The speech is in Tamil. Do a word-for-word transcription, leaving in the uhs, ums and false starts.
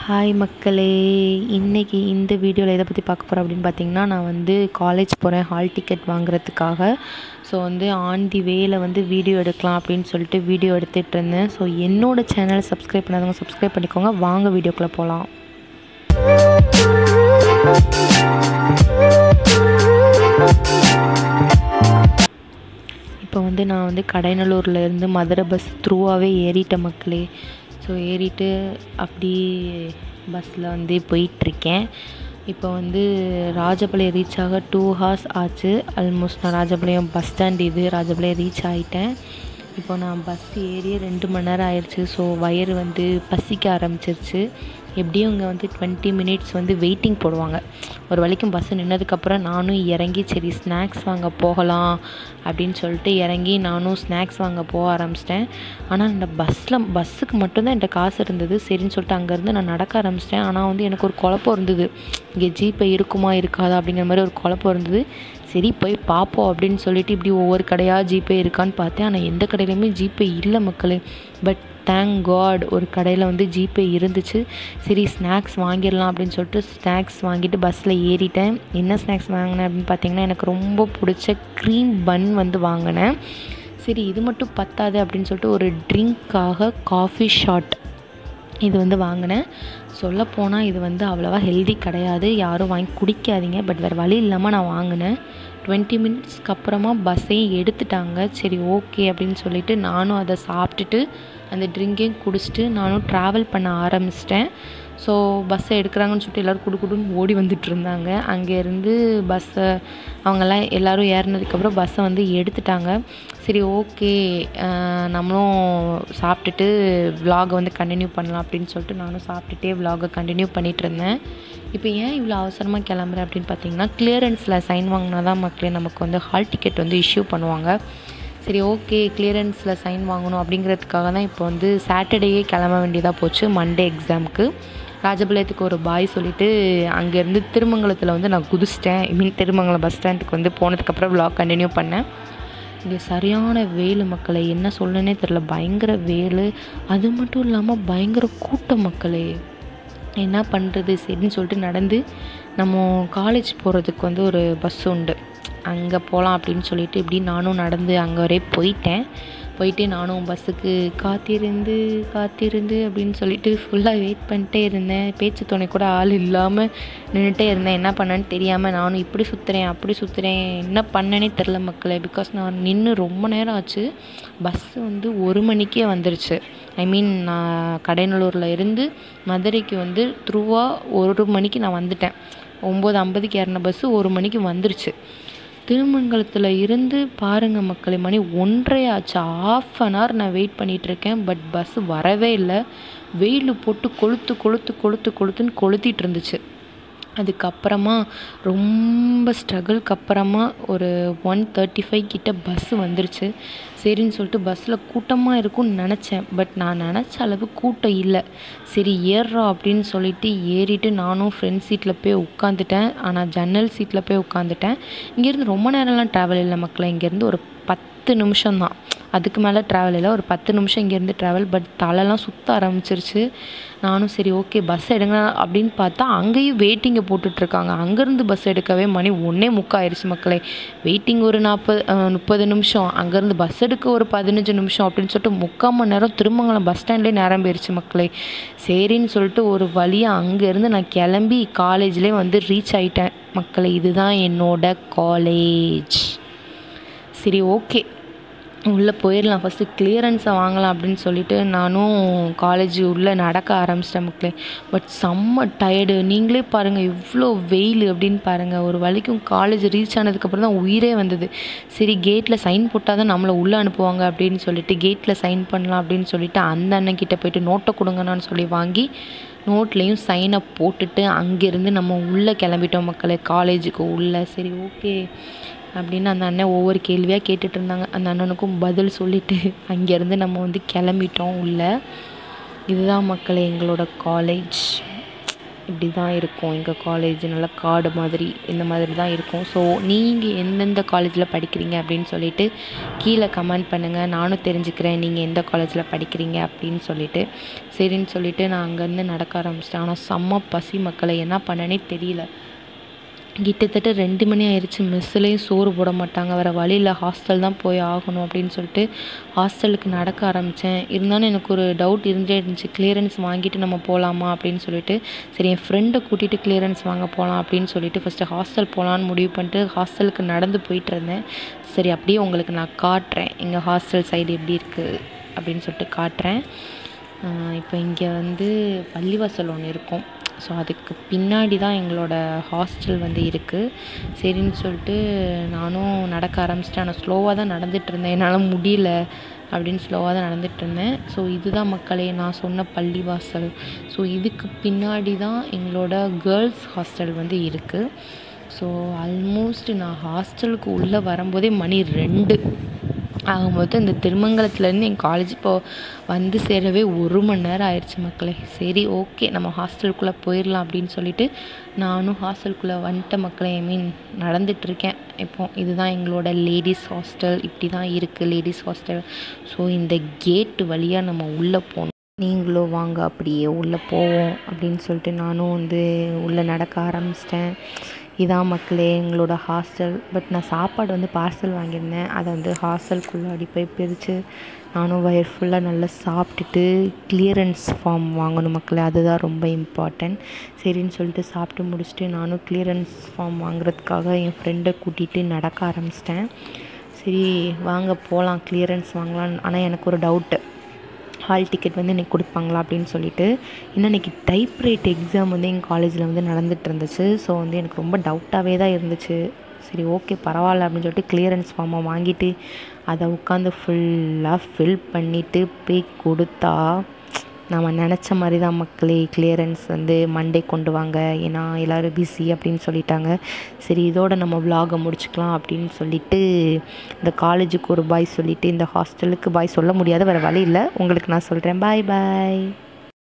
ஹாய் மக்களே, இன்றைக்கி இந்த வீடியோவில் எதை பற்றி பார்க்க போகிறேன் அப்படின்னு பார்த்தீங்கன்னா, நான் வந்து காலேஜ் போகிறேன் ஹால் டிக்கெட் வாங்குறதுக்காக. ஸோ வந்து ஆன் தி வேயில் வந்து வீடியோ எடுக்கலாம் அப்படின்னு சொல்லிட்டு வீடியோ எடுத்துகிட்டு இருந்தேன். ஸோ என்னோடய சேனலை சப்ஸ்கிரைப் பண்ணாதவங்க சப்ஸ்கிரைப் பண்ணிக்கோங்க. வாங்க வீடியோக்குள்ளே போகலாம். இப்போ வந்து நான் வந்து கடையநல்லூர்லேருந்து மதுரை பஸ் த்ரூவாகவே ஏறிட்டேன் மக்களே. ஸோ ஏறிட்டு அப்படி பஸ்ஸில் வந்து போயிட்டுருக்கேன். இப்போ வந்து ராஜபாளையம் ரீச் ஆக டூ ஹார்ஸ் ஆச்சு. ஆல்மோஸ்ட் நான் ராஜபாளையம் பஸ் ஸ்டாண்ட் இது ராஜபாளையம் ரீச் ஆகிட்டேன். இப்போ நான் பஸ் ஏறியே ரெண்டு மணி நேரம் ஆயிடுச்சு. ஸோ வயிறு வந்து பசிக்க ஆரம்பிச்சிருச்சு. எப்படியும் இங்கே வந்து டுவெண்ட்டி மினிட்ஸ் வந்து வெயிட்டிங் போடுவாங்க. ஒரு வரைக்கும் பஸ்ஸு நின்னதுக்கப்புறம் நானும் இறங்கி சரி ஸ்நாக்ஸ் வாங்க போகலாம் அப்படின்னு சொல்லிட்டு இறங்கி நானும் ஸ்நாக்ஸ் வாங்க போக ஆரம்பிச்சிட்டேன். ஆனால் இந்த பஸ்ஸில் பஸ்ஸுக்கு மட்டும்தான் என்கிட்ட காசு இருந்தது. சரின்னு சொல்லிட்டு அங்கேருந்து நான் நடக்க ஆரம்பிச்சிட்டேன். ஆனால் வந்து எனக்கு ஒரு குழப்பம் இருந்தது, இங்கே ஜிபே இருக்குமா இருக்காதா அப்படிங்கிற மாதிரி ஒரு குழப்பம் இருந்தது. சரி போய் பார்ப்போம் அப்படின்னு சொல்லிட்டு இப்படி ஒவ்வொரு கடையாக ஜிபே இருக்கான்னு பார்த்தேன். ஆனால் எந்த கடையிலையுமே ஜிபே இல்லை மக்களே. பட் தேங்க் காட் ஒரு கடையில் வந்து ஜிபே இருந்துச்சு. சரி ஸ்நாக்ஸ் வாங்கிடலாம் அப்படின்னு சொல்லிட்டு ஸ்நாக்ஸ் வாங்கிட்டு பஸ்ஸில் ஏறிட்டேன். என்ன ஸ்நாக்ஸ் வாங்கினேன் அப்படின்னு பார்த்தீங்கன்னா, எனக்கு ரொம்ப பிடிச்ச க்ரீம் பன் வந்து வாங்கினேன். சரி இது மட்டும் பத்தாது அப்படின்னு சொல்லிட்டு ஒரு ட்ரிங்க்காக காஃபி ஷாட் இது வந்து வாங்கினேன். சொல்லப்போனால் இது வந்து அவ்வளோவா ஹெல்தி கிடையாது, யாரும் வாங்கி குடிக்காதீங்க. பட் வேறு வழி இல்லாமல் நான் வாங்கினேன். டுவெண்ட்டி மினிட்ஸ்க்கு அப்புறமா பஸ்ஸையும் எடுத்துட்டாங்க. சரி ஓகே அப்படின்னு சொல்லிவிட்டு நானும் அதை சாப்பிட்டுட்டு அந்த ட்ரிங்கையும் குடிச்சிட்டு நானும் ட்ராவல் பண்ண ஆரம்பிச்சிட்டேன். ஸோ பஸ்ஸை எடுக்கிறாங்கன்னு சொல்லிட்டு எல்லோரும் குடு குடுன்னு ஓடி வந்துட்டு இருந்தாங்க. அங்கேருந்து பஸ்ஸை அவங்கெல்லாம் எல்லோரும் ஏறினதுக்கப்புறம் பஸ்ஸை வந்து எடுத்துட்டாங்க. சரி ஓகே நம்மளும் சாப்பிட்டுட்டு விலாகை வந்து கண்டினியூ பண்ணலாம் அப்படின்னு சொல்லிட்டு நானும் சாப்பிட்டுட்டே விலாகை கண்டினியூ பண்ணிகிட்டு இருந்தேன். இப்போ ஏன் இவ்வளோ அவசரமாக கிளம்புறேன் அப்படின்னு பார்த்தீங்கன்னா, கிளியரன்ஸில் சைன் வாங்கினா தான் மக்களே நமக்கு வந்து ஹால் டிக்கெட் வந்து இஷ்யூ பண்ணுவாங்க. சரி ஓகே கிளியரன்ஸில் சைன் வாங்கணும் அப்படிங்கிறதுக்காக தான் இப்போ வந்து சாட்டர்டேயே கிளம்ப வேண்டியதாக போச்சு. மண்டே எக்ஸாமுக்கு ராஜபாளையத்துக்கு ஒரு பாய் சொல்லிவிட்டு அங்கேருந்து திருமங்கலத்தில் வந்து நான் குதிச்சிட்டேன். ஐ மீன் திருமங்கலம் பஸ் ஸ்டாண்டுக்கு வந்து போனதுக்கப்புறம் விலாக் கண்டினியூ பண்ணேன். இங்கே சரியான வெயில் மக்களை, என்ன சொல்லனே தெரில, பயங்கர வெயில். அது மட்டும் இல்லாமல் பயங்கர கூட்டம் மக்களே. என்ன பண்ணுறது சரின்னு சொல்லிட்டு நடந்து நம்ம காலேஜ் போகிறதுக்கு வந்து ஒரு பஸ் உண்டு, அங்கே போகலாம் அப்படின்னு சொல்லிட்டு இப்படி நானும் நடந்து அங்கே வரை போயிட்டேன். போயிட்டு நானும் பஸ்ஸுக்கு காத்திருந்து காத்திருந்து அப்படின்னு சொல்லிட்டு ஃபுல்லாக வெயிட் பண்ணிட்டே இருந்தேன். பேச்சு துணை கூட ஆள் இல்லாமல் நின்றுட்டே இருந்தேன். என்ன பண்ணேன்னு தெரியாமல் நானும் இப்படி சுற்றுறேன் அப்படி சுற்றுறேன், என்ன பண்ணேனே தெரில மக்களே. பிகாஸ் நான் நின்று ரொம்ப நேரம் ஆச்சு. பஸ்ஸு வந்து ஒரு மணிக்கே வந்துருச்சு. ஐ மீன் நான் கடையநல்லூரில் இருந்து மதுரைக்கு வந்து த்ரூவாக ஒரு மணிக்கு நான் வந்துட்டேன். ஒம்பது ஐம்பதுக்கு ஏறின பஸ்ஸு ஒரு மணிக்கு வந்துருச்சு. திருமங்கலத்தில் இருந்து பாருங்கள் மக்களே, மணி ஒன்றரை ஆச்சு. ஆஃப் அன் ஹவர் நான் வெயிட் பண்ணிகிட்ருக்கேன். பட் பஸ்ஸு வரவே இல்லை. வெயில் போட்டு கொளுத்து கொளுத்து கொளுத்து கொளுத்துன்னு கொளுத்திட்டு இருந்துச்சு. அதுக்கப்புறமா ரொம்ப ஸ்ட்ரகிள்க்கு அப்புறமா ஒரு ஒன் தேர்ட்டி ஃபைவ் கிட்ட பஸ்ஸு வந்துருச்சு. சரின்னு சொல்லிட்டு பஸ்ஸில் கூட்டமாக இருக்கும்னு நினச்சேன். பட் நான் நினச்ச அளவு கூட்டம் இல்லை. சரி ஏறுறோம் அப்படின்னு சொல்லிட்டு ஏறிட்டு நானும் ஃப்ரெண்ட் சீட்டில் போய் உட்காந்துட்டேன். ஆனால் ஜன்னல் சீட்டில் போய் உட்காந்துட்டேன். இங்கேருந்து ரொம்ப நேரம்லாம் ட்ராவல் இல்லை மக்களே. இங்கேருந்து ஒரு பத்து நிமிஷம் தான், அதுக்கு மேலே ட்ராவல் இல்லை. ஒரு பத்து நிமிஷம் இங்கேருந்து ட்ராவல். பட் தலைலாம் சுற்ற ஆரம்பிச்சிருச்சு. நானும் சரி ஓகே பஸ் எடுங்க அப்படின்னு பார்த்தா அங்கேயும் வெயிட்டிங்கை போட்டுட்ருக்காங்க. அங்கேருந்து பஸ் எடுக்கவே மணி ஒன்றே முக்கால் ஆயிடுச்சு மக்களே. வெயிட்டிங் ஒரு நாற்பது முப்பது நிமிஷம், அங்கேருந்து பஸ் எடுக்க ஒரு பதினஞ்சு நிமிஷம் அப்படின்னு சொல்லிட்டு முக்கால் மணி நேரம் திருமங்கலம் பஸ் ஸ்டாண்ட்லேயே நேரம் போயிடுச்சு மக்களே. சரின்னு சொல்லிட்டு ஒரு வழியாக அங்கேருந்து நான் கிளம்பி காலேஜ்லேயே வந்து ரீச் ஆகிட்டேன் மக்களே. இதுதான் என்னோட காலேஜ். சரி ஓகே உள்ளே போயிடலாம், ஃபஸ்ட்டு கிளியரன்ஸை வாங்கலாம் அப்படின்னு சொல்லிட்டு நானும் காலேஜ் உள்ளே நடக்க ஆரம்பிச்சிட்டேன் மக்களே. பட் செம்ம டயர்டு. நீங்களே பாருங்கள் எவ்வளோ வெயில் அப்படின்னு பாருங்கள். ஒரு வரைக்கும் காலேஜ் ரீச் ஆனதுக்கப்புறம் தான் உயிரே வந்தது. சரி கேட்டில் சைன் போட்டால் தான் நம்மளை உள்ளே அனுப்புவாங்க அப்படின்னு சொல்லிட்டு கேட்டில் சைன் பண்ணலாம் அப்படின்னு சொல்லிட்டு அந்த அண்ணன்கிட்ட போய்ட்டு நோட்டை கொடுங்கன்னு சொல்லி வாங்கி நோட்லேயும் சைனை போட்டுட்டு அங்கேருந்து நம்ம உள்ளே கிளம்பிட்டோம் மக்களே, காலேஜுக்கு உள்ளே. சரி ஓகே அப்படின்னு அந்த அண்ணன் ஒவ்வொரு கேள்வியாக கேட்டுட்டு இருந்தாங்க. அந்த அண்ணனுக்கும் பதில் சொல்லிவிட்டு அங்கேருந்து நம்ம வந்து கிளம்பிட்டோம் உள்ளே. இதுதான் மக்களே எங்களோட காலேஜ். இப்படி தான் இருக்கும் எங்கள் காலேஜ், நல்லா காடு மாதிரி இந்த மாதிரி தான் இருக்கும். ஸோ நீங்கள் எந்தெந்த காலேஜில் படிக்கிறீங்க அப்படின்னு சொல்லிட்டு கீழே கமெண்ட் பண்ணுங்கள். நானும் தெரிஞ்சுக்கிறேன் நீங்கள் எந்த காலேஜில் படிக்கிறீங்க அப்படின்னு சொல்லிட்டு. சரின்னு சொல்லிவிட்டு நான் அங்கேருந்து நடக்க ஆரம்பிச்சிட்டேன். ஆனால் செம்ம பசி மக்களை, என்ன பண்ணனே தெரியல. கிட்டத்தட்ட ரெண்டு மணி ஆயிடுச்சு. மெஸ்ஸுலேயும் சோறு போட மாட்டாங்க, வேறு வழியில் ஹாஸ்டல் தான் போய் ஆகணும் அப்படின்னு சொல்லிட்டு ஹாஸ்டலுக்கு நடக்க ஆரம்பித்தேன். இருந்தாலும் எனக்கு ஒரு டவுட் இருந்துகிட்டே இருந்துச்சு, கிளியரன்ஸ் வாங்கிட்டு நம்ம போகலாமா அப்படின்னு சொல்லிட்டு. சரி, என் ஃப்ரெண்டை கூட்டிகிட்டு கிளியரன்ஸ் வாங்க போகலாம் அப்படின்னு சொல்லிட்டு ஃபஸ்ட்டு ஹாஸ்டல் போகலான்னு முடிவு பண்ணிட்டு ஹாஸ்டலுக்கு நடந்து போயிட்டு இருந்தேன். சரி, அப்படியே உங்களுக்கு நான் காட்டுறேன் எங்கள் ஹாஸ்டல் சைடு எப்படி இருக்குது அப்படின்னு சொல்லிட்டு காட்டுறேன். இப்போ இங்கே வந்து பள்ளிவாசல் ஒன்று இருக்கும். ஸோ அதுக்கு பின்னாடி தான் எங்களோட ஹாஸ்டல் வந்து இருக்குது. சரின்னு சொல்லிட்டு நானும் நடக்க ஆரம்பிச்சிட்டேன். ஆனால் ஸ்லோவாக தான் நடந்துகிட்டு இருந்தேன், என்னால் முடியல அப்படின்னு ஸ்லோவாக தான் நடந்துகிட்டு இருந்தேன். ஸோ இதுதான் மக்களே நான் சொன்ன பள்ளிவாசல். ஸோ இதுக்கு பின்னாடி தான் எங்களோட கேர்ள்ஸ் ஹாஸ்டல் வந்து இருக்குது. ஸோ ஆல்மோஸ்ட் நான் ஹாஸ்டலுக்கு உள்ளே வரும்போதே மணி ரெண்டு ஆகும்போது இந்த திருமங்கலத்துலேருந்து என் காலேஜ் இப்போது வந்து சேரவே ஒரு மணி நேரம் ஆயிடுச்சு மக்களே. சரி, ஓகே, நம்ம ஹாஸ்டலுக்குள்ளே போயிடலாம் அப்படின்னு சொல்லிட்டு நானும் ஹாஸ்டலுக்குள்ளே வந்துட்ட மக்களே. ஐ மீன் நடந்துகிட்ருக்கேன். இப்போ இதுதான் எங்களோட லேடிஸ் ஹாஸ்டல், இப்படி தான் இருக்குது லேடிஸ் ஹாஸ்டல். ஸோ இந்த கேட்டு வழியாக நம்ம உள்ளே போகணும். நீங்களும் வாங்க அப்படியே உள்ளே போவோம் அப்படின்னு சொல்லிட்டு நானும் வந்து உள்ளே நடக்க ஆரம்பிச்சிட்டேன். இதான் மக்களே எங்களோட ஹாஸ்டல். பட் நான் சாப்பாடு வந்து பார்சல் வாங்கியிருந்தேன். அதை வந்து ஹாஸ்டலுக்குள்ளாடி போய் பிரித்து நானும் வயிறு ஃபுல்லாக நல்லா சாப்பிட்டுட்டு கிளியரன்ஸ் ஃபார்ம் வாங்கணும் மக்களே, அதுதான் ரொம்ப இம்பார்ட்டன்ட். சரின்னு சொல்லிட்டு சாப்பிட்டு முடிச்சுட்டு நானும் கிளியரன்ஸ் ஃபார்ம் வாங்குறதுக்காக என் ஃப்ரெண்டை கூட்டிகிட்டு நடக்க ஆரம்பிச்சிட்டேன். சரி வாங்க போகலாம், கிளியரன்ஸ் வாங்கலாம். ஆனால் எனக்கு ஒரு டவுட்டு, ஹால் டிக்கெட் வந்து இன்றைக்கி கொடுப்பாங்களா அப்படின்னு சொல்லிட்டு. இன்னும் இன்றைக்கி டைப் ரைட் எக்ஸாம் வந்து எங்கள் காலேஜில் வந்து நடந்துகிட்டு இருந்துச்சு. ஸோ வந்து எனக்கு ரொம்ப டவுட்டாகவே தான் இருந்துச்சு. சரி, ஓகே, பரவாயில்ல அப்படின்னு சொல்லிட்டு கிளியரன்ஸ் ஃபார்மை வாங்கிட்டு அதை உட்காந்து ஃபுல்லாக ஃபில் பண்ணிவிட்டு போய் கொடுத்தா நம்ம நினச்ச மாதிரி தான் மக்களே. கிளியரன்ஸ் வந்து மண்டே கொண்டு வாங்க, ஏன்னா எல்லோரும் பிஸி அப்படின்னு சொல்லிட்டாங்க. சரி, இதோட நம்ம விலாகை முடிச்சுக்கலாம் அப்படின்னு சொல்லிவிட்டு இந்த காலேஜுக்கு ஒரு பாய் சொல்லிவிட்டு இந்த ஹாஸ்டலுக்கு பாய் சொல்ல முடியாத வேறு வழி இல்லை, உங்களுக்கு நான் சொல்கிறேன். பாய் பாய்.